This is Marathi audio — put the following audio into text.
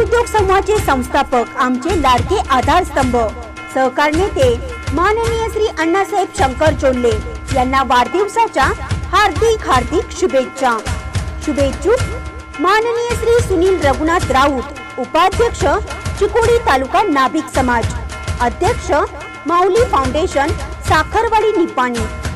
उद्योग समूहाचे संस्थापक आमचे लाडके आधारस्तंभ सहकार नेते माननीय श्री अण्णासाहेब शंकर चोल्ले यांना वाढदिवसाच्या हार्दिक शुभेच्छा। शुभेच्छुक माननीय श्री सुनील रघुनाथ राऊत, उपाध्यक्ष चिकोडी तालुका नाभिक समाज, अध्यक्ष माऊली फाउंडेशन साखरवाडी निपाणी।